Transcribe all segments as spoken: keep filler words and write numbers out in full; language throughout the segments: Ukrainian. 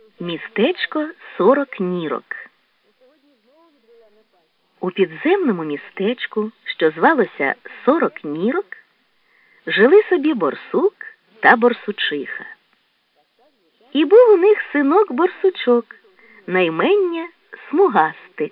Містечко сорок нірок. У підземному містечку, що звалося Сорок нірок, жили собі борсук та борсучиха. І був у них синок-борсучок, наймення Смугастик.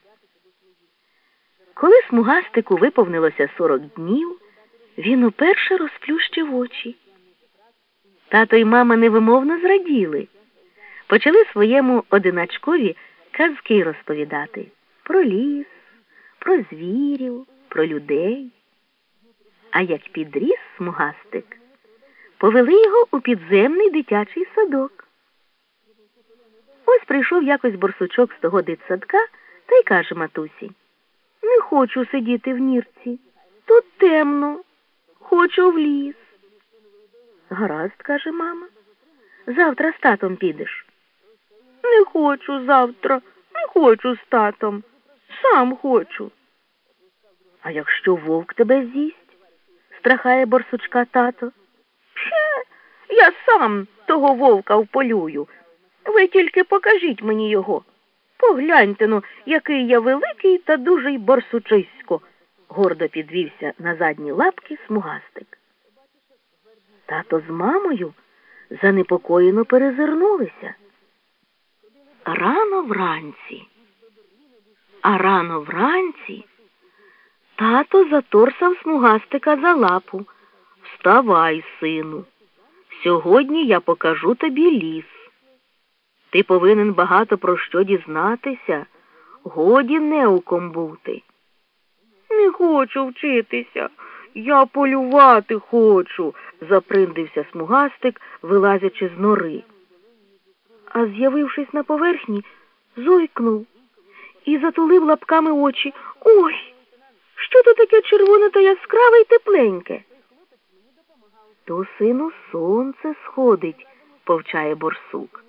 Коли Смугастику виповнилося сорок днів, він уперше розплющив очі. Тато й мама невимовно зраділи. Почали своєму одиначкові казки розповідати про ліс, про звірів, про людей. А як підріс Смугастик, повели його у підземний дитячий садок. Ось прийшов якось борсучок з того дитсадка та й каже матусі: «Не хочу сидіти в нірці, тут темно, хочу в ліс». «Гаразд», – каже мама, – «завтра з татом підеш». «Не хочу завтра, не хочу з татом, сам хочу». «А якщо вовк тебе з'їсть?» – страхає борсучка тато. «Пше, я сам того вовка вполюю. Ви тільки покажіть мені його. Погляньте, ну, який я великий та дужий борсучисько», – гордо підвівся на задні лапки Смугастик. Тато з мамою занепокоєно перезирнулися. Рано вранці, а рано вранці тато заторсав Смугастика за лапу. «Вставай, сину, сьогодні я покажу тобі ліс. Ти повинен багато про що дізнатися, годі неуком бути». «Не хочу вчитися, я полювати хочу», – заприндився Смугастик, вилазячи з нори. А з'явившись на поверхні, зойкнув і затулив лапками очі. «Ой, що то таке червоне та яскраве й тепленьке?» «То, сину, сонце сходить», – повчає борсук.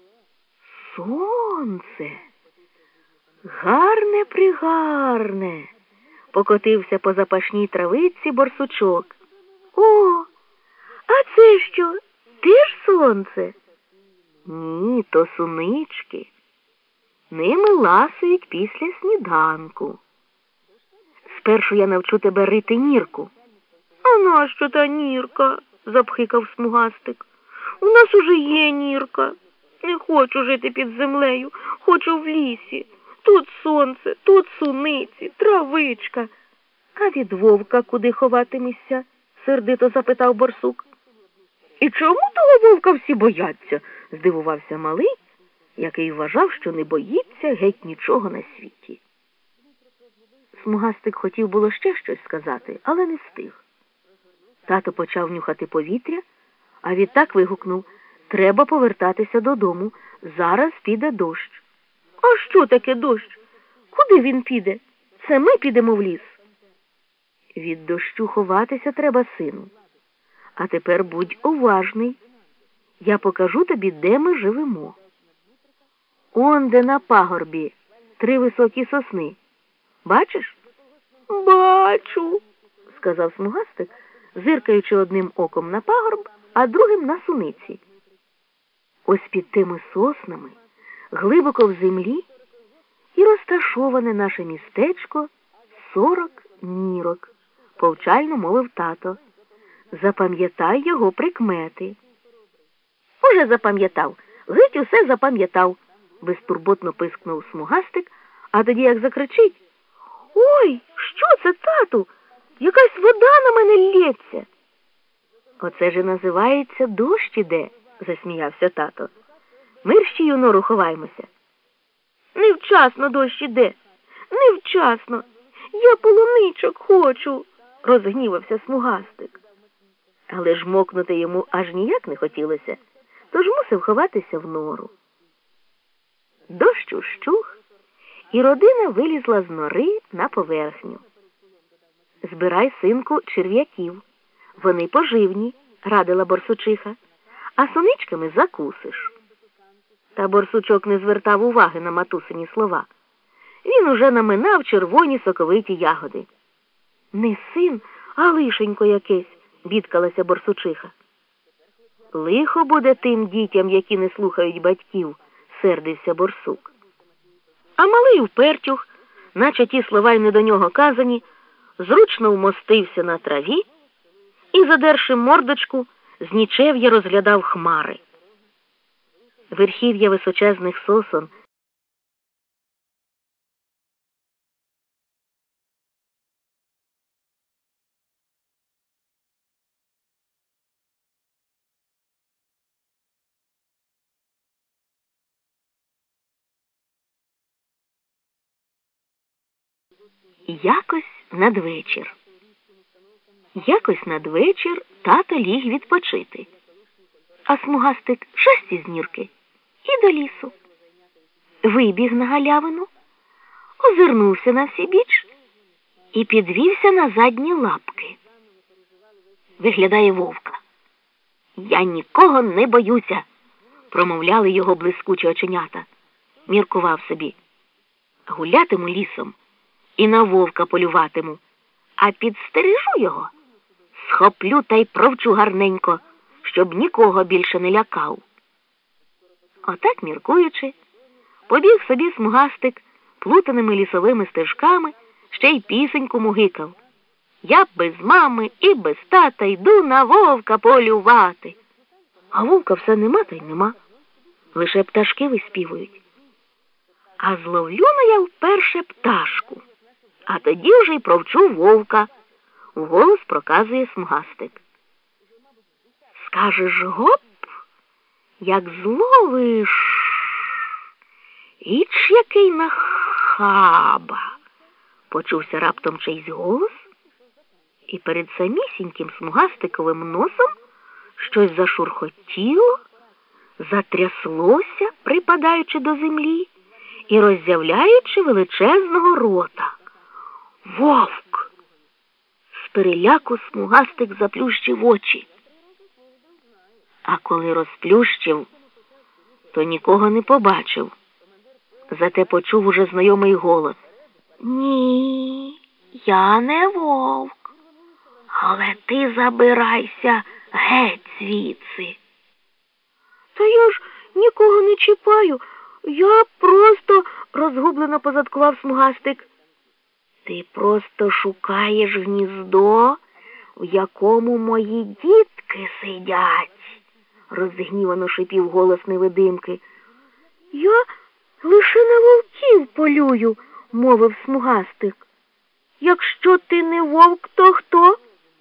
«Сонце? Гарне-пригарне», – покотився по запашній травиці борсучок. «О, а це що, теж сонце?» «Ні, то сунички. Ними ласують після сніданку. Спершу я навчу тебе рити нірку». «А нащо та нірка?» – запхикав Смугастик. «У нас уже є нірка. Не хочу жити під землею, хочу в лісі. Тут сонце, тут суниці, травичка». «А від вовка куди ховатимешся?» – сердито запитав борсук. «І чому того вовка всі бояться?» – здивувався малий, який вважав, що не боїться геть нічого на світі. Смугастик хотів було ще щось сказати, але не встиг. Тато почав нюхати повітря, а відтак вигукнув: «Треба повертатися додому, зараз піде дощ». «А що таке дощ? Куди він піде? Це ми підемо в ліс». «Від дощу ховатися треба, сину. А тепер будь уважний. Я покажу тобі, де ми живемо. Он де на пагорбі три високі сосни. Бачиш?» «Бачу», – сказав Смугастик, зиркаючи одним оком на пагорб, а другим на суниці. «Ось під тими соснами, глибоко в землі, і розташоване наше містечко Сорок нірок», – повчально мовив тато. «Запам'ятай його прикмети». «Уже запам'ятав, геть усе запам'ятав», – безтурботно пискнув Смугастик, а тоді як закричить: «Ой, що це, тату? Якась вода на мене лється!» «Оце ж і називається дощ іде», – засміявся тато. «Мерщій у нору ховаймося». «Невчасно дощ іде, невчасно. Я полуничок хочу», – розгнівався Смугастик. Але ж мокнути йому аж ніяк не хотілося, тож мусив ховатися в нору. Дощ ущух, і родина вилізла з нори на поверхню. «Збирай, синку, черв'яків. Вони поживні», – радила борсучиха, «а суничками закусиш». Та борсучок не звертав уваги на матусині слова. Він уже наминав червоні соковиті ягоди. «Не син, а лишенько якесь», – бідкалася борсучиха. Лихо буде тим дітям, які не слухають батьків, сердився борсук. А малий упертюх, наче ті слова й не до нього казані, зручно вмостився на траві і, задерши мордочку, з нічев'я розглядав хмари. Верхів'я височезних сосон якось надвечір. Якось надвечір тато ліг відпочити, а Смугастик шасть із нірки і до лісу. Вибіг на галявину, озирнувся на всі біч і підвівся на задні лапки. Виглядає вовка. «Я нікого не боюся», – промовляли його блискучі оченята. Міркував собі: гулятиму лісом і на вовка полюватиму, а підстережу його, схоплю та й провчу гарненько, щоб нікого більше не лякав. Отак, міркуючи, побіг собі Смугастик плутаними лісовими стежками, ще й пісеньку мугикав: «Я без мами і без тата йду на вовка полювати». А вовка все нема та й нема, лише пташки виспівують. А зловлю-на я вперше пташку, а тоді вже й провчу вовка, — вголос проказує Смугастик. Скажеш гоп, як зловиш, іч який нахаба, — почувся раптом чийсь голос, і перед самісіньким Смугастиковим носом щось зашурхотіло, затряслося, припадаючи до землі і роззявляючи величезного рота. Вовк! З переляку Смугастик заплющив очі. А коли розплющив, то нікого не побачив. Зате почув уже знайомий голос: «Ні, я не вовк, але ти забирайся геть звідси». «Та я ж нікого не чіпаю, я просто...» — розгублено позадкував Смугастик. «Ти просто шукаєш гніздо, в якому мої дітки сидять», — розгнівано шипів голос невидимки. «Я лише на вовків полюю», — мовив Смугастик. «Якщо ти не вовк, то хто?»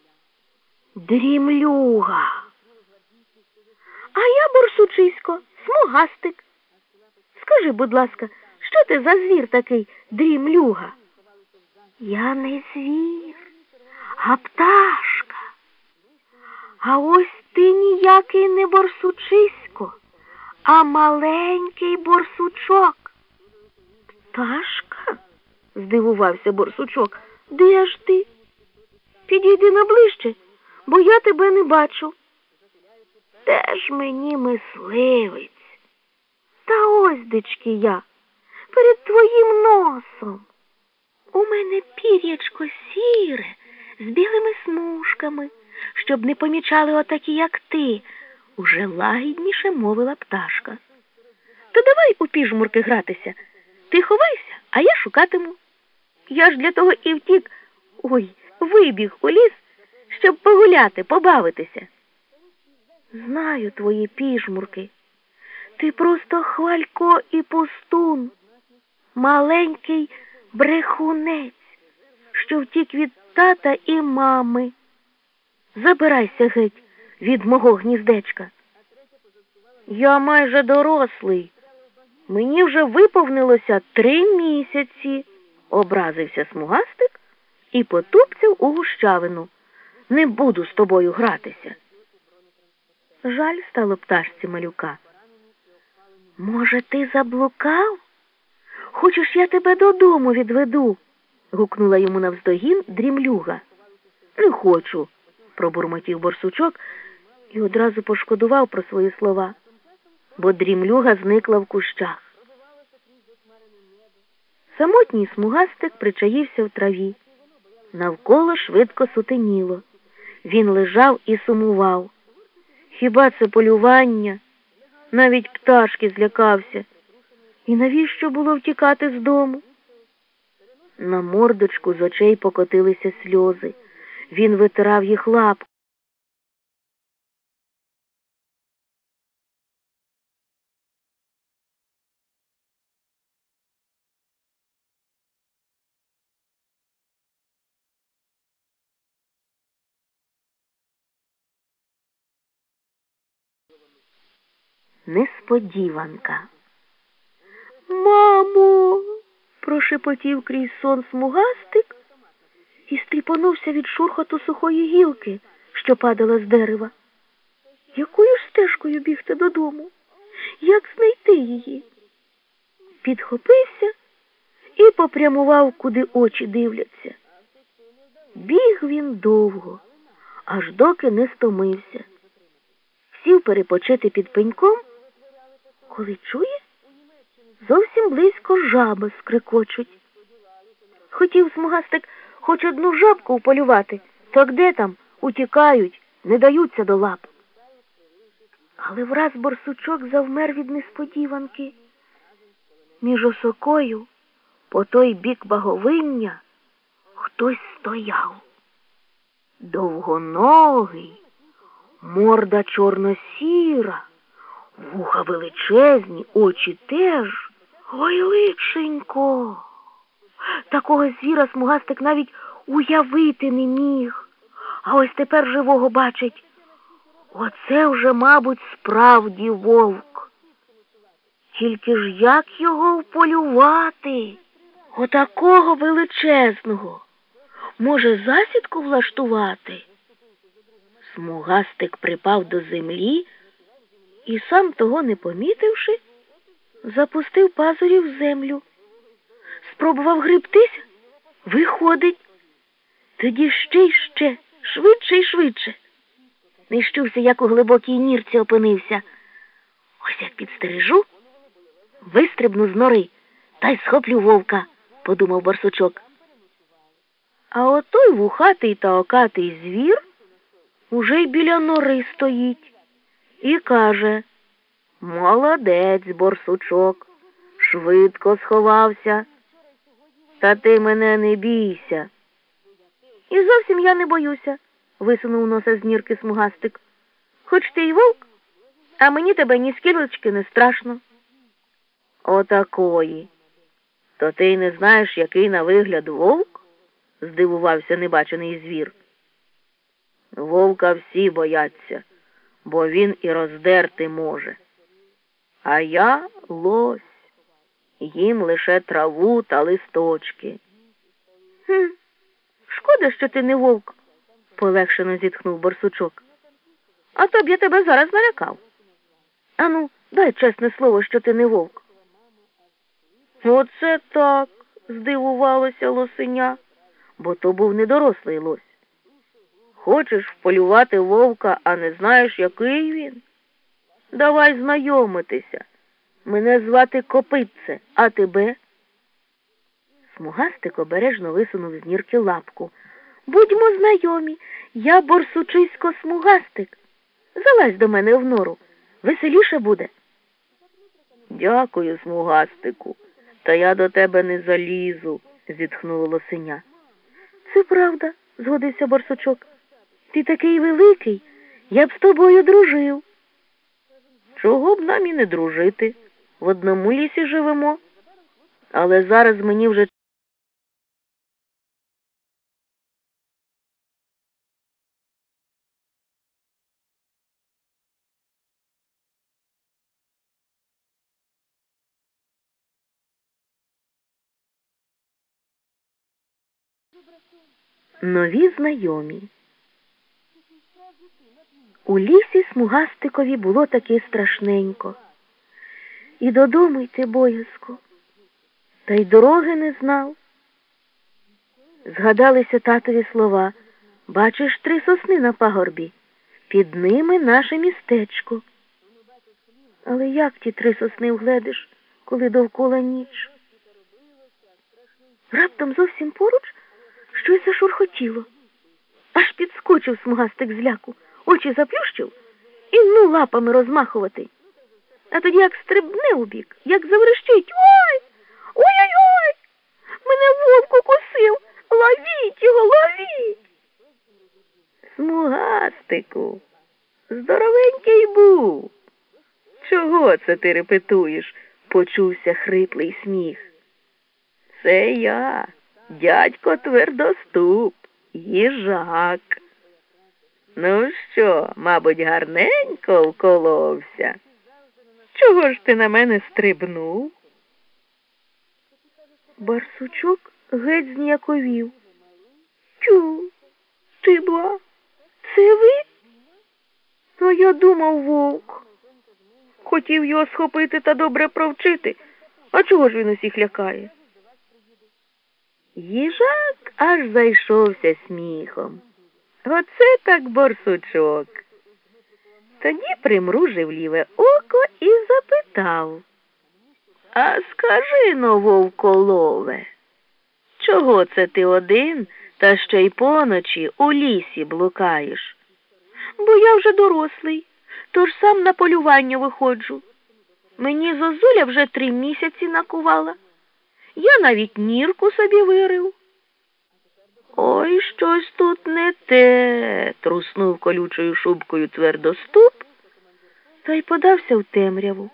«Дрімлюга». «А я борсучисько, Смугастик. Скажи, будь ласка, що ти за звір такий, дрімлюга?» «Я не звір, а пташка. А ось ти ніякий не борсучисько, а маленький борсучок». «Пташка?» – здивувався борсучок. «Де ж ти? Підійди наближче, бо я тебе не бачу». «Теж мені мисливець. Та ось дички я, перед твоїм носом. У мене пір'ячко сіре, з білими смужками, щоб не помічали отакі, як ти», – уже лагідніше мовила пташка. «То давай у піжмурки гратися. Ти ховайся, а я шукатиму. Я ж для того і втік, ой, вибіг у ліс, щоб погуляти, побавитися». «Знаю твої піжмурки. Ти просто хвалько і пустун, маленький брехунець, що втік від тата і мами. Забирайся геть від мого гніздечка». «Я майже дорослий. Мені вже виповнилося три місяці», – образився Смугастик і потупцяв у гущавину. «Не буду з тобою гратися». Жаль стало пташці малюка. «Може, ти заблукав? Хочеш, я тебе додому відведу?» – гукнула йому навздогін дрімлюга. «Не хочу», – пробурмотів борсучок і одразу пошкодував про свої слова, бо дрімлюга зникла в кущах. Самотній Смугастик причаївся в траві. Навколо швидко сутеніло. Він лежав і сумував. Хіба це полювання? Навіть пташки злякався. І навіщо було втікати з дому? На мордочку з очей покотилися сльози. Він витирав їх лапкою. Несподіванка. «Мамо!» – прошепотів крізь сон смугастик і стріпонувся від шурхоту сухої гілки, що падала з дерева. Якою ж стежкою бігти додому? Як знайти її? Підхопився і попрямував, куди очі дивляться. Біг він довго, аж доки не стомився. Сів перепочити під пеньком, коли чує, зовсім близько жаби скрикочуть. Хотів смугастик хоч одну жабку вполювати, так де там, утікають, не даються до лап. Але враз борсучок завмер від несподіванки. Між осокою, по той бік баговиння, хтось стояв. Довгоногий, морда чорно-сіра, вуха величезні, очі теж. Ой, личенько! Такого звіра смугастик навіть уявити не міг. А ось тепер живого бачить. Оце вже, мабуть, справді вовк. Тільки ж як його вполювати? Отакого величезного. Може, засідку влаштувати? Смугастик припав до землі і, сам того не помітивши, запустив пазурі в землю. Спробував гребтись, виходить. Тоді ще й ще, швидше й швидше. Не щувся, як у глибокій нірці опинився. Ось як підстережу, вистрибну з нори та й схоплю вовка, подумав борсучок. А отой вухатий та окатий звір уже й біля нори стоїть і каже: «Молодець, борсучок, швидко сховався. Та ти мене не бійся». «І зовсім я не боюся», – висунув носа з нірки смугастик. «Хоч ти й вовк, а мені тебе ні скілечки не страшно». «Отакої. То ти й не знаєш, який на вигляд вовк?» – здивувався небачений звір. «Вовка всі бояться, бо він і роздерти може. А я лось, їм лише траву та листочки». «Хм, шкода, що ти не вовк», – полегшено зітхнув борсучок. «А то б я тебе зараз налякав. Ану, дай чесне слово, що ти не вовк». «Оце так», – здивувалося лосеня, бо то був недорослий лось. «Хочеш вполювати вовка, а не знаєш, який він? Давай знайомитися. Мене звати Копитце, а тебе?» Смугастик обережно висунув з нірки лапку. «Будьмо знайомі, я борсучисько-смугастик. Залазь до мене в нору, веселіше буде». «Дякую, смугастику, та я до тебе не залізу», – зітхнуло лосеня. «Це правда», – згодився борсучок. «Ти такий великий, я б з тобою дружив». «Чого б нам і не дружити? В одному лісі живемо. Але зараз мені вже нові знайомі». У лісі смугастикові було таки страшненько. І додому йти боязко, та й дороги не знав. Згадалися татові слова: «Бачиш три сосни на пагорбі, під ними наше містечко». Але як ті три сосни вгледиш, коли довкола ніч? Раптом зовсім поруч щось зашурхотіло. Аж підскочив смугастик з ляку, очі заплющив і ну лапами розмахувати. А тоді як стрибне у бік, як заверещить: «Ой! Ой-ой-ой! Мене вовк укусив! Ловіть його, ловіть!» Смугастику, здоровенький був. Чого це ти репетуєш? Почувся хриплий сміх. Це я, дядько Твердоступ, їжак. Ну що, мабуть, гарненько вколовся? Чого ж ти на мене стрибнув? Барсучок геть зніяковів. Тю, ти ба, це ви? А я думав, вовк. Хотів його схопити та добре провчити. А чого ж він усіх лякає? Їжак аж зайшовся сміхом. Оце так борсучок. Тоді примружив ліве око і запитав: «А скажи-но, вовколове, чого це ти один та ще й поночі у лісі блукаєш?» «Бо я вже дорослий, тож сам на полювання виходжу. Мені зозуля вже три місяці накувала. Я навіть нірку собі вирив». «Ой, щось тут не те», – труснув колючою шубкою Твердоступ та й подався в темряву.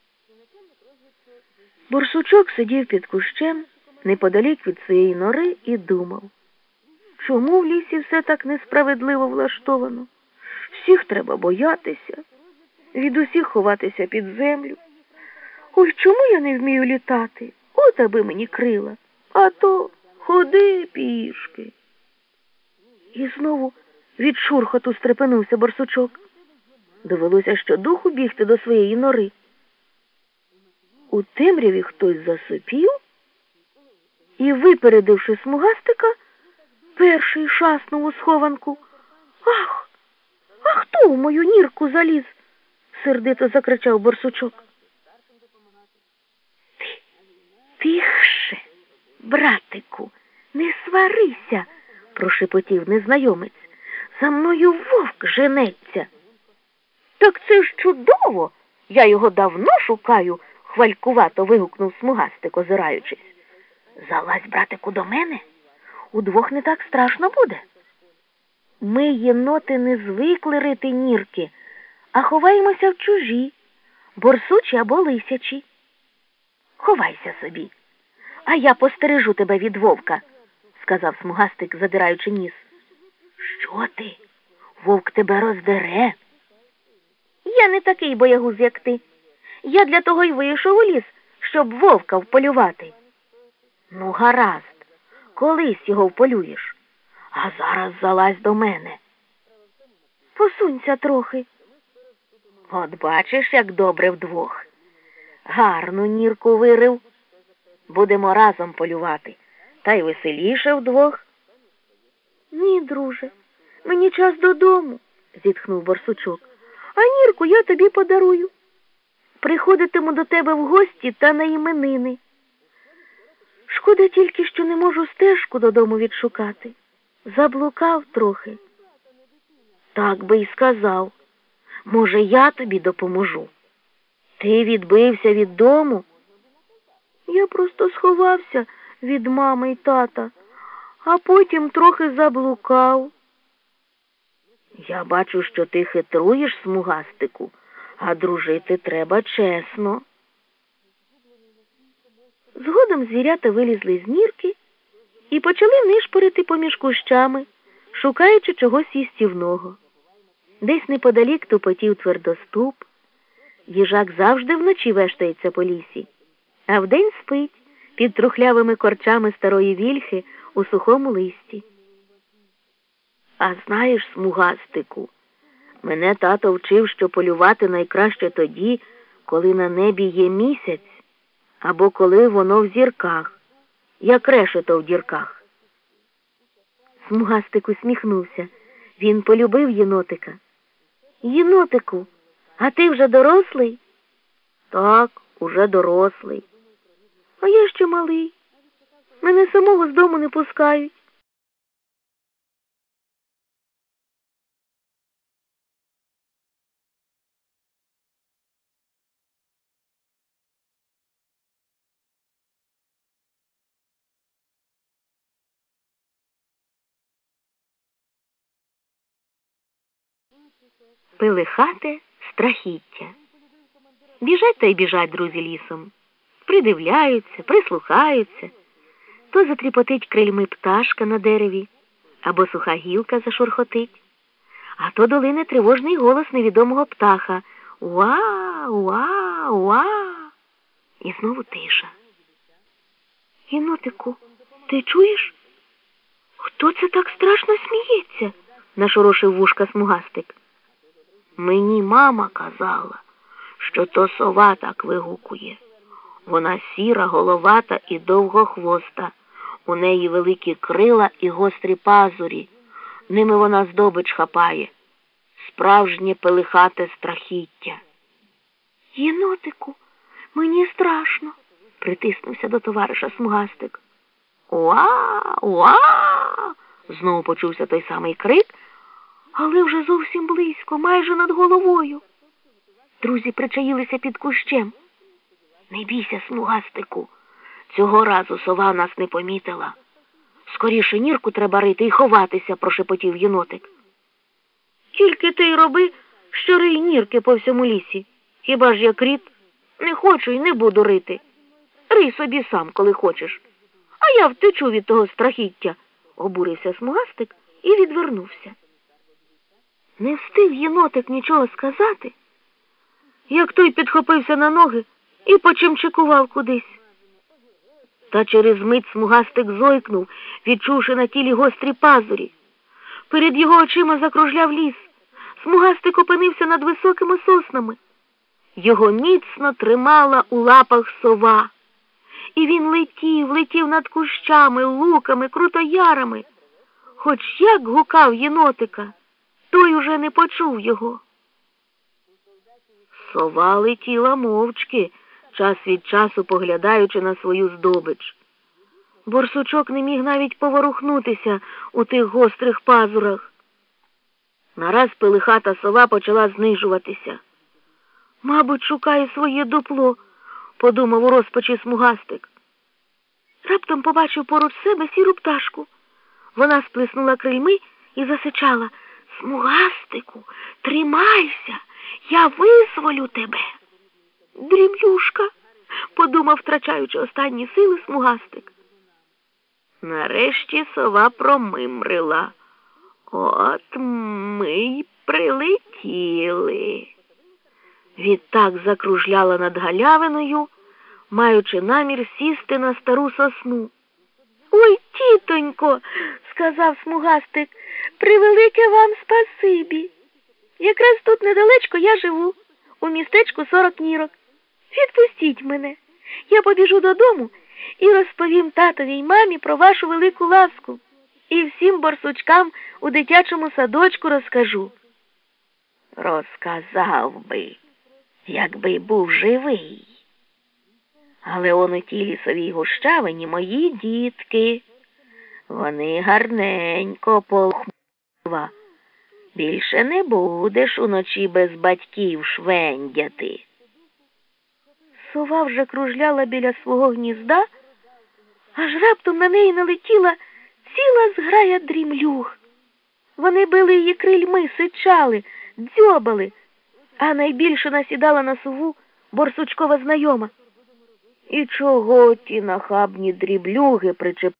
Борсучок сидів під кущем неподалік від своєї нори і думав: чому в лісі все так несправедливо влаштовано? Всіх треба боятися, від усіх ховатися під землю. Ой, чому я не вмію літати? От аби мені крила, а то ходи пішки. І знову від шурхоту стрепенувся борсучок. Довелося щодуху бігти до своєї нори. У темряві хтось засопів і, випередивши смугастика, перший шаснув у схованку. «Ах! А хто в мою нірку заліз?» – сердито закричав борсучок. «Ти, тихше, братику, не сварися!» – прошепотів незнайомець. «За мною вовк женеться!» «Так це ж чудово! Я його давно шукаю!» – хвалькувато вигукнув смугастик, озираючись. «Залазь, братику, до мене. Удвох не так страшно буде. Ми, єноти, не звикли рити нірки, а ховаємося в чужі, борсучі або лисячі. Ховайся собі, а я постережу тебе від вовка», – сказав смугастик, задираючи ніс. «Що ти? Вовк тебе роздере». «Я не такий боягуз, як ти. Я для того й вийшов у ліс, щоб вовка вполювати». «Ну, гаразд, колись його вполюєш, а зараз залазь до мене». «Посунься трохи». «От бачиш, як добре вдвох. Гарну нірку вирив. Будемо разом полювати, та й веселіше вдвох». «Ні, друже, мені час додому», – зітхнув борсучок. «А нірку я тобі подарую. Приходитиму до тебе в гості та на іменини. Шкода тільки, що не можу стежку додому відшукати. Заблукав трохи». «Так би й сказав. Може, я тобі допоможу? Ти відбився від дому?» «Я просто сховався від мами й тата, а потім трохи заблукав». «Я бачу, що ти хитруєш, смугастику, а дружити треба чесно». Згодом звірята вилізли з нірки і почали нишпорити поміж кущами, шукаючи чогось їстівного. Десь неподалік тупотів Твердоступ. Їжак завжди вночі вештається по лісі, а вдень спить під трухлявими корчами старої вільхи у сухому листі. «А знаєш, смугастику, мене тато вчив, що полювати найкраще тоді, коли на небі є місяць, або коли воно в зірках, як решето в дірках». Смугастик усміхнувся. Він полюбив єнотика. «Єнотику, а ти вже дорослий?» «Так, уже дорослий». «А я ще малий. Мене самого з дому не пускають». Пелихате страхіття. Біжать та й біжать друзі лісом. Придивляються, прислухаються. То затріпотить крильми пташка на дереві, або суха гілка зашурхотить, а то долине тривожний голос невідомого птаха. Уа, уа, уа. І знову тиша. Єнотику, ти чуєш? Хто це так страшно сміється? Нашорошив вушка Смугастик. Мені мама казала, що то сова так вигукує. Вона сіра, головата і довгохвоста. У неї великі крила і гострі пазурі. Ними вона здобич хапає. Справжнє пелихате страхіття. Єнотику, мені страшно, притиснувся до товариша Смугастик. Уа, уа! Знову почувся той самий крик, але вже зовсім близько, майже над головою. Друзі причаїлися під кущем. Не бійся, Смугастику, цього разу сова нас не помітила. Скоріше нірку треба рити і ховатися, прошепотів єнотик. Тільки ти й роби, що рий нірки по всьому лісі. Хіба ж я кріт? Не хочу і не буду рити. Рий собі сам, коли хочеш. А я втечу від того страхіття, обурився Смугастик і відвернувся. Не встиг єнотик нічого сказати, як той підхопився на ноги і почимчикував кудись. Та через мить Смугастик зойкнув, відчувши на тілі гострі пазурі. Перед його очима закружляв ліс. Смугастик опинився над високими соснами. Його міцно тримала у лапах сова. І він летів, летів над кущами, луками, крутоярами. Хоч як гукав єнотика, той уже не почув його. Сова летіла мовчки, час від часу поглядаючи на свою здобич. Борсучок не міг навіть поворухнутися у тих гострих пазурах. Нараз пелихата сова почала знижуватися. Мабуть, шукає своє дупло, подумав у розпачі Смугастик. Раптом побачив поруч себе сіру пташку. Вона сплеснула крильми і засичала: Смугастику, тримайся, я визволю тебе. Дрімлюшка, подумав, втрачаючи останні сили, Смугастик. Нарешті сова промимрила. От ми й прилетіли. Відтак закружляла над галявиною, маючи намір сісти на стару сосну. Ой, тітонько, сказав Смугастик, превелике вам спасибі. Якраз тут недалечко я живу, у містечку сорок нірок. Відпустіть мене. Я побіжу додому і розповім татові й мамі про вашу велику ласку. І всім борсучкам у дитячому садочку розкажу. Розказав би, якби був живий. Але он у тій лісовій гущавині мої дітки. Вони гарненько полхмува. Більше не будеш уночі без батьків швендяти. Сова вже кружляла біля свого гнізда, аж раптом на неї налетіла ціла зграя дрімлюг. Вони били її крильми, сичали, дзьобали, а найбільше насідала на сову борсучкова знайома. І чого ті нахабні дріблюги причепили?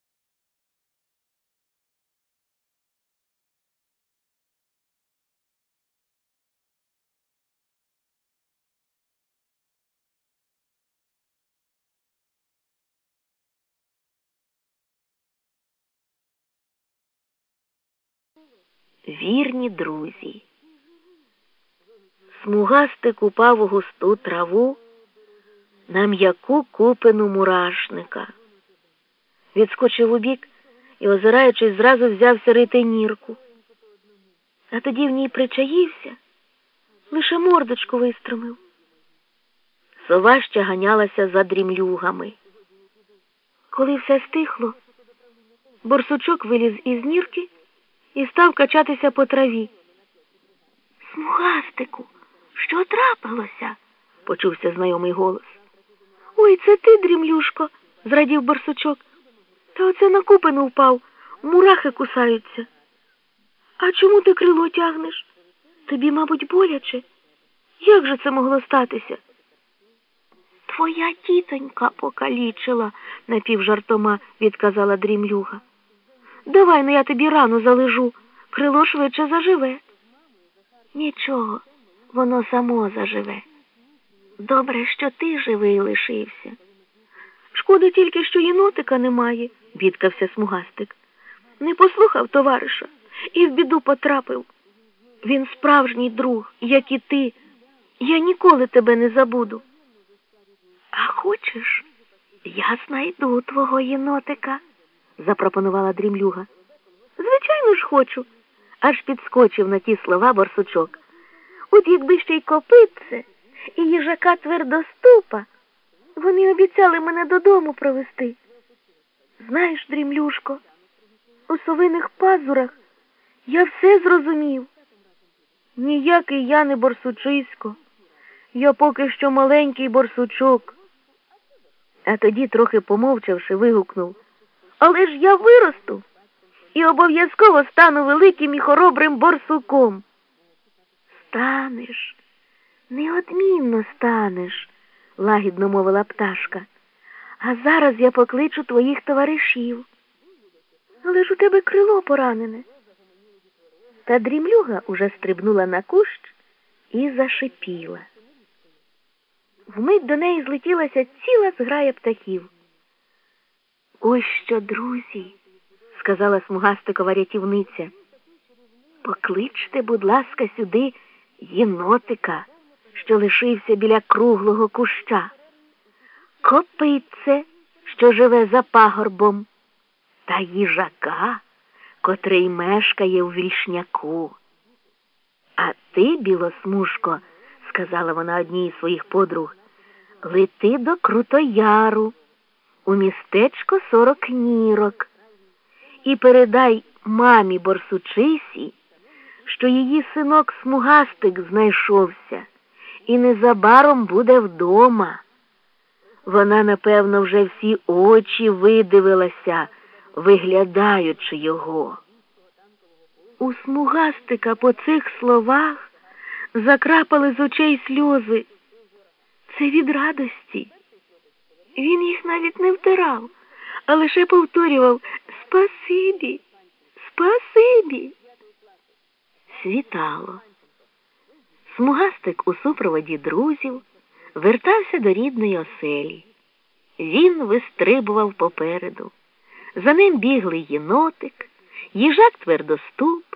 Вірні друзі. Смугастик упав у густу траву на м'яку купину мурашника. Відскочив убік і, озираючись, зразу взявся рити нірку. А тоді в ній причаївся, лише мордочку вистромив. Сова ще ганялася за дрімлюгами. Коли все стихло, борсучок виліз із нірки і став качатися по траві. Смугастику, що трапилося? Почувся знайомий голос. Ой, це ти, дрімлюшко, зрадів борсучок. Та оце на купину впав, мурахи кусаються. А чому ти крило тягнеш? Тобі, мабуть, боляче? Як же це могло статися? Твоя тітонька покалічила, напівжартома відказала дрімлюга. Давай, ну я тобі рану залежу, крило швидше заживе. Нічого, воно само заживе. Добре, що ти живий лишився. Шкода тільки, що єнотика немає, бідкався Смугастик. Не послухав товариша і в біду потрапив. Він справжній друг, як і ти. Я ніколи тебе не забуду. А хочеш, я знайду твого єнотика, запропонувала дрімлюга. Звичайно ж хочу, аж підскочив на ті слова борсучок. От якби ще й копитце і їжака твердоступа, вони обіцяли мене додому провести. Знаєш, дрімлюшко, у совиних пазурах я все зрозумів. Ніякий я не борсучисько, я поки що маленький борсучок. А тоді, трохи помовчавши, вигукнув. Але ж я виросту і обов'язково стану великим і хоробрим борсуком. Станеш, неодмінно станеш, лагідно мовила пташка. А зараз я покличу твоїх товаришів. Але ж у тебе крило поранене. Та дрімлюга уже стрибнула на кущ і зашипіла. Вмить до неї злетілася ціла зграя птахів. Ось що, друзі, сказала Смугастикова рятівниця. Покличте, будь ласка, сюди єнотика, що лишився біля круглого куща, копитце, що живе за пагорбом, та їжака, котрий мешкає у вільшняку. А ти, білосмужко, сказала вона одній із своїх подруг, лети до Крутояру, у містечко Сорок Нірок, і передай мамі борсучисі, що її синок Смугастик знайшовся і незабаром буде вдома. Вона, напевно, вже всі очі видивилася, виглядаючи його. У Смугастика по цих словах закрапали з очей сльози. Це від радості. Він їх навіть не втирав, а лише повторював «Спасибі! Спасибі!». Світало. Смугастик у супроводі друзів вертався до рідної оселі. Він вистрибував попереду. За ним бігли єнотик, їжак твердоступ,